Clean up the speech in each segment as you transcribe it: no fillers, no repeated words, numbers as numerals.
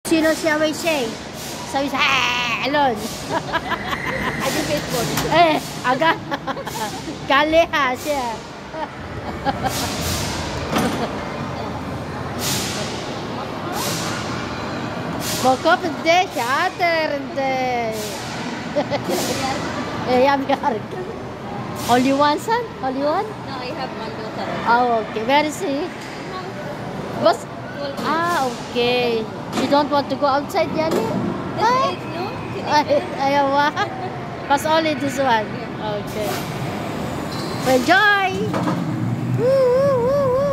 Sino siya may say? Sabi siya, alon. Adi baseball. Agak kaleha siya. Bokap hindi, shatter hindi. Yam yar. Only one son? Only one? No, I have one daughter. Oh, okay. Where is he? Bus? Okay. You don't want to go outside, Yani? No? Ayaw ba? Pas only this one. Okay. Enjoy! Woo, woo, woo, woo.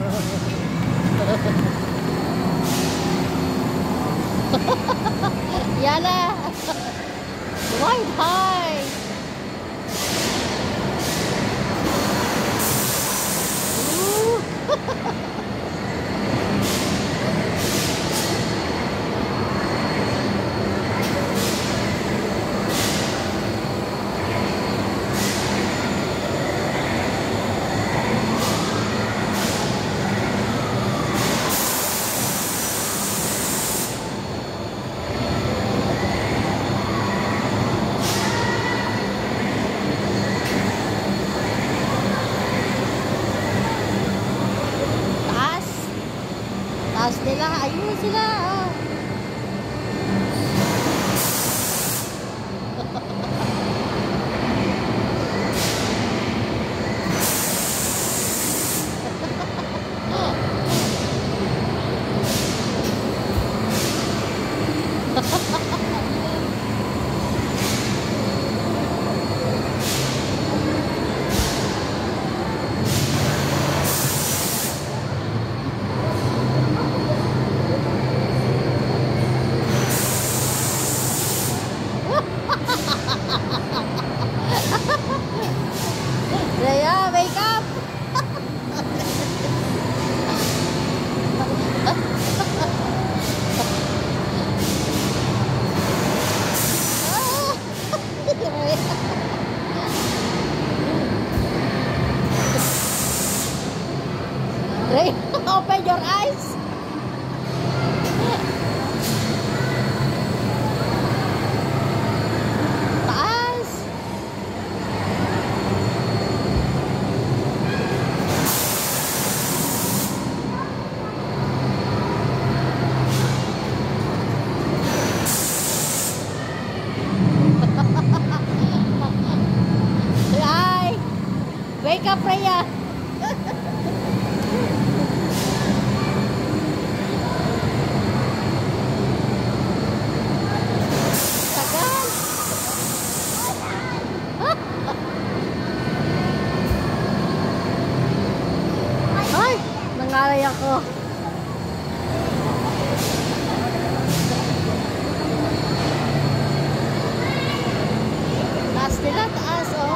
Yana! Wide high! Taas nila, ayun sila. Rhea, wake up! Rhea, open your eyes! Wake up, Rhea! Tagal! Ay! Nangalay ako. Taas nila, taas, oh.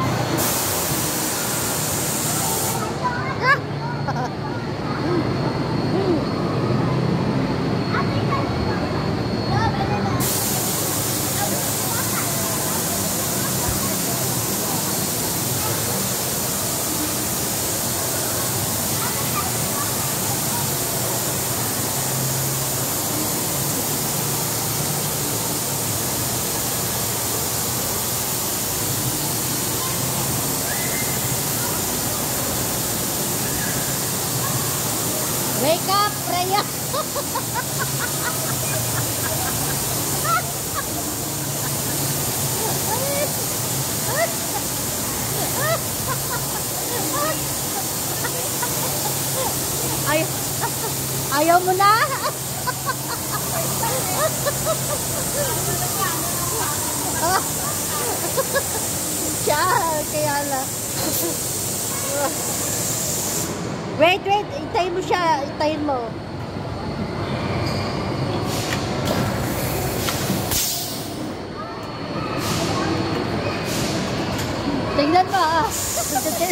Wake up, Rhea! Ayaw mo na? Siya, kaya lang. Wait, itayin mo siya, itayin mo. Tingnan mo,